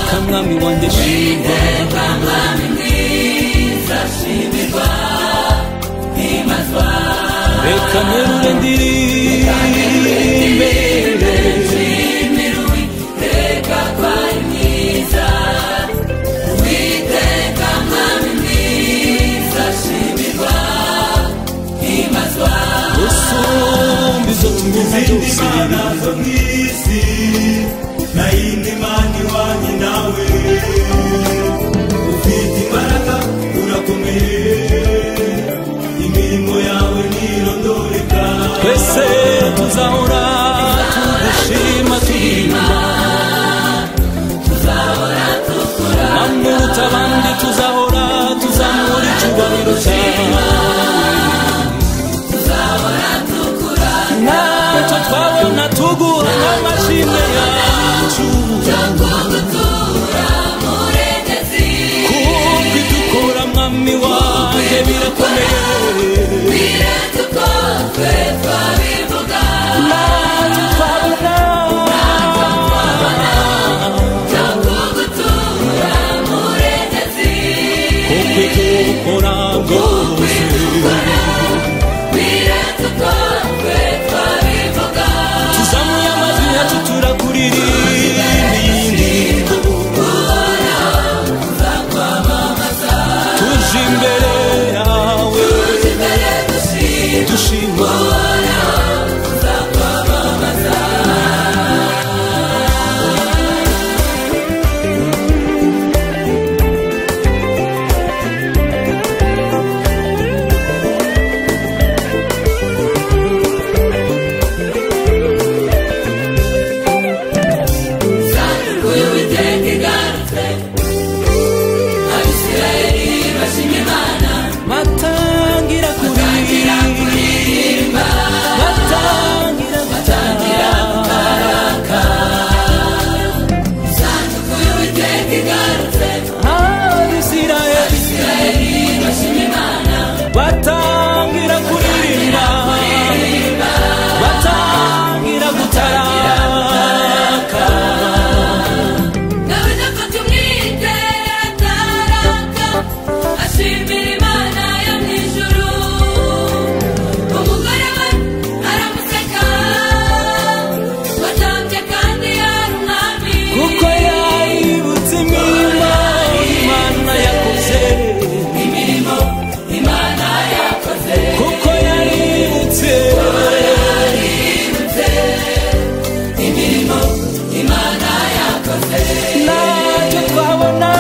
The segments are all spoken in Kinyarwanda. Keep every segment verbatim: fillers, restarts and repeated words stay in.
Uwiteka mwami wanjye shimwa, reka nterure ndirimbe Uwiteka kwari mwiza, Uwiteka mwami mwiza shimirwa himazwa usumba izo tunguma zose zo mw'isi na yindi mana ihwanye nawe ufite imbaraga urakomeye imirimo yawe ntirondoreka twese tuzahora tugushima tuhimba tuzahora tukura amuruta abandi tuzahora tuzamura icyubahiro cyawe tuzahora tukura ntacyo twabona tuguha n'amashimwe yacu tugutura murengezi kuko idukura mwami wanjye birakomeye birenze uko twe twabivuga ntacyo twabona tugutura murengezi kuko idukura rwose birenze uko twe twabivuga tuzamuye amajwi yacu turakuririmba tuje imbere yawe dushima batangira kuririmba batangira batangira baraka isanduku y'Uwiteka igarutse Abisirayeli bashima Imana batangira kuririmba batangira gutaraka Dawidi afata umwitero ataraka ashimira Imana yo mw'ijuru umugore we aramuseka watambye kandi yari umwami kuko yaributse imirimo Imana yakoze imirimo Imana yakoze kuko yaributse yaributse imirimo Imana yakoze ntacyo twabona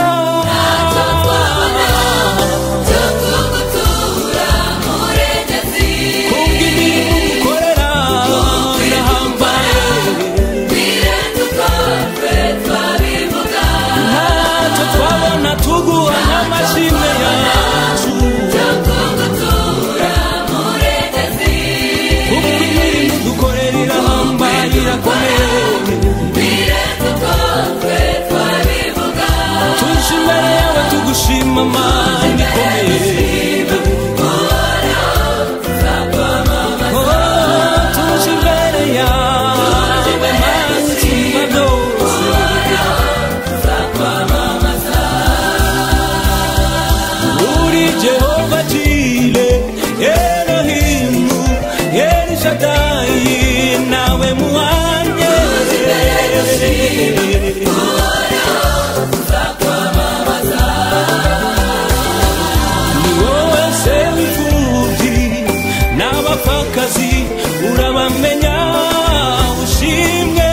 cyo kugutura murengezi kubw'imirimo ukorera irahambaye birenze uko twe twabivuga ntacyo twabona tuguha n'amashimwe yacu cyo kugutura murengezi kubw'imirimo dukorera irahambaye irakomeye birenze uko twe twabivuga tuje imbere yawe tugushima Mana ikomeye Oh, tuje imbere yawe Mana isumba byose uri Jehova Jire Elohimu Elishadayi nawe muhanye ni wowe se w'imfubyi n'abapfakazi urabamenya ushimwe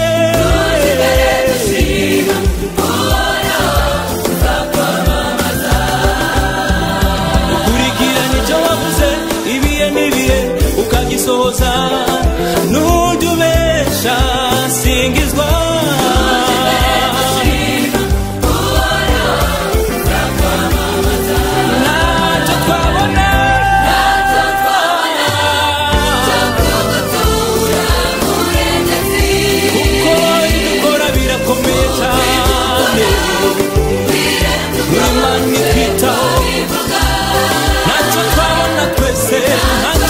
ukurikirana icyo wavuze ibihe n'ibihe ukagisohoza n'ujya ubesha singizwa ntacyo twabona kuko idukora birakomeye cyane Imana ikwitaho ntacyo twabona twese